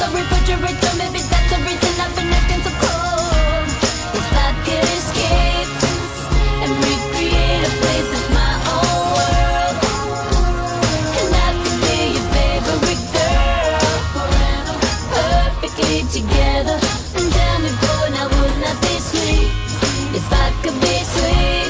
the refrigerator, maybe that's the reason I've been acting so cold. If I could escape and recreate a place that's my own world, and I could be your favorite girl, perfectly together. And tell me, boy, now wouldn't that be sweet? If I could be sweet.